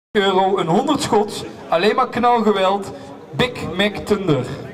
euro, een 100 schots, alleen maar knalgeweld, Big Mac Thunder.